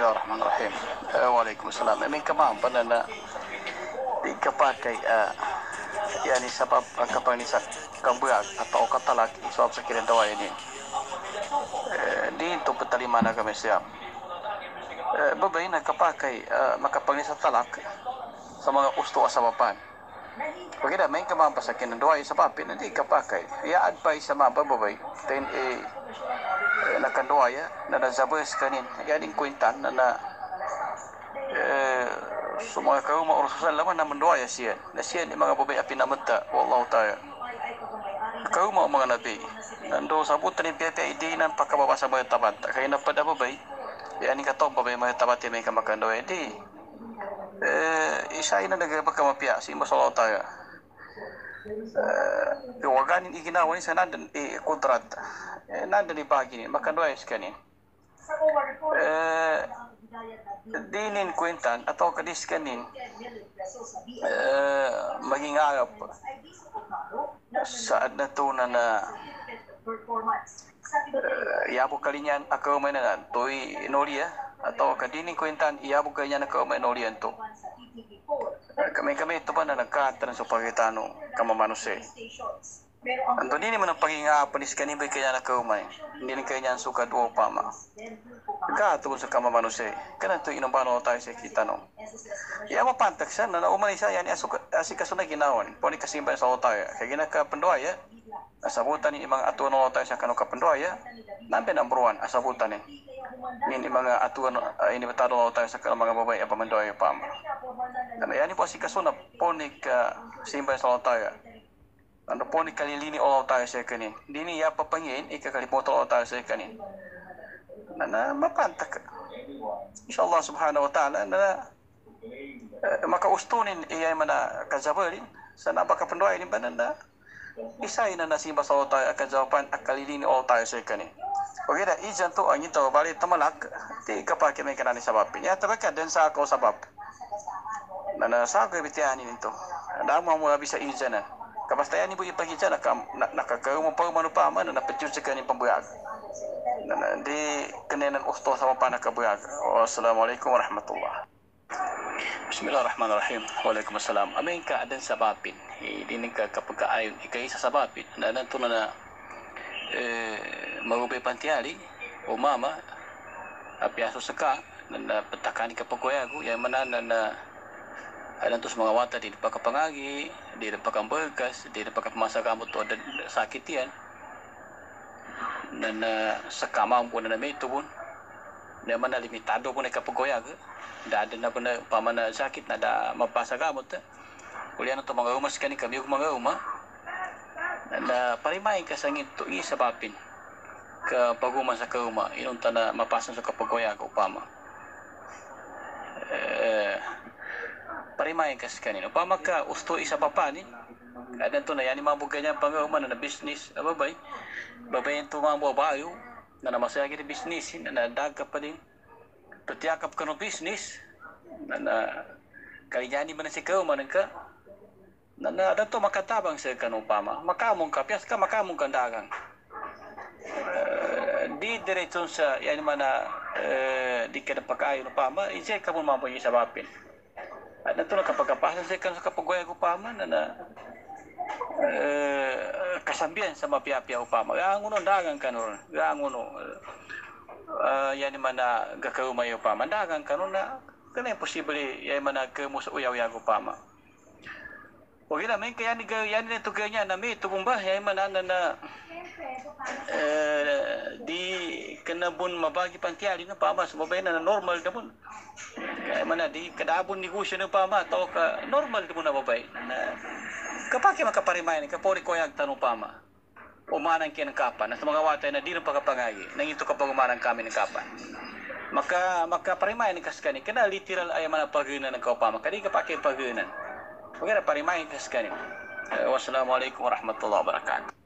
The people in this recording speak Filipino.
Bismillahirrahmanirrahim. Waalaikumsalam. May kamampan na di kapakai yani sabab kapag ni sa kabuag atau katalak sabab sa kirindawa ini. Di ito patalima na kami siya. Babay na kapakai makapag ni sa talak sa mga usto asawapan. Pagkita may kamampan sa kirindawa sa papin hindi kapakai. Ya advice sa mga babay. Then nakanduaya na nazabes kanin yaning kuintan na semua kaum Rasulullah laman na mendoaya siya na siya ni mga babay apinamata wallahu ta'ala kaum mga nabi nando sabut ni pihak ide nan pakababasa mga tabat kaya na pada babay yaning katong babay mga tabat may kamakandoaya di isa ina nagpakamapiya si masallahu ta'ala waganin iginawa ni sa nandan kontrat nandan ibagi ni makandoaya kanin dinin kuentan atau kadis kanin maging arap saat na tunan na iabog kalinyan ako may na toy inoria atau kadinin kuentan iabog kalinyan ako may inoria to kami ito ba na nagkataran sa pagkitano kamamanuse anto dini man ang paginga panis kanin ba kaya na kaumay hindi rin kanya suka duo pama gato sa kamamanuse kana to inumbano tayo sa kita no iya mapantak siya na umani siya yan asikaso na ginawan poni kasimba sa tayo kaya ginaka pendoaya asabutan ni mga atuan no tayo sa kanu ka pendoaya nambe number 1 asabutan ni mga atuan ini betado tayo sa mga babay apa mendoaya pama dan yani po asikaso na poni ka simba sa tayo ano po ni kalilini o tayo sa kanin. Hindi niya papangin, ikakalimutan o tayo sa kanin. Na mapantak. Inshallah subhanahu wa ta'ala na makaustunin iya mana kazabarin sa napakapanduay ni banan na isay na nasimba sa o tayo kazawapan akalilini o tayo sa kanin. Okay na, ijan to ang ito, bali tamalak, di kapag may kanani sabapin. Ya, talaga, din sa ako sabap. Na sa ako ibitiyanin ito. Dama mo labi sa ijan na. Kapastayan ibu ipakita nakakaroon pa manupaman na napatyon sa kanin pambuyag. Di kanenan usto sa panakabuyag. Wassalamualaikum warahmatullah. Bismillahirrahmanirrahim. Waalaikumsalam. Amin ka adan sa bapin. Di ka kapag kaayon ikay sa bapin. Nanto na magubay pantiari o mama apiaso sa ka na patakani kapag kuyago. Yan manana na alam to sa mga wata, di na pagkapangagi, di na pagkamberkas, di na pagkapamasagamu to, sakit yan. Na sa kamang po na may tubon, na man na limitado po na kapagoyag, dada na po na pamana sakit na da mapasagamot. Kulian na to mga umas kani kami, mga uma, na parimahin ka sa ngito, isa papin, kapaguman sa kauma, inunta na mapasan sa kapagoyag, upama. Parimahin kasi kanino. Pamaka usto isa papanin. Kadang to na yan mabugay niya pangaman na business. Babay. Babay ito mga babayo na namasaya kita business. Na nadaga pa din. Tutiyakap ka ng business. Na kaliyani ba na si kauman ka. Na to makatabang sa kanong pama. Makamong ka. Piyas ka makamong kandagang. Di diretson sa yan man na di ka na pagkayo ng pama. Isay ka mo mabuhay sa bapin. At nato na kapag kapasan sa kan sa kapagwaya ko paman na kasambihan sa mapiapia upama. Ganguno dagang kanon. Ganguno yan man na gakaumayo upama. Dagang kanon na kana posible yan man na kemo sa uyaw-uyaw upama. Okay na may kaya ni yan na to kanya na may tubumba yan man na di kanabon mabagi pantiali na pama sa babay na normal na mo. Kaya man na di kadabon negosyo ng pama to ka normal mo na babay na kapag makaparimayan kapori ko yung tanong pama umanang kiyan ng kapan at mga watay na di rin pagkapangagi nangito kapag umanang kami ng kapan makaparimayan ng kaskani kana literal ay man paghinan ng kapama kadi kapag paghinan huwag na parimayan kaskani. Wassalamualaikum warahmatullahi wabarakatuh.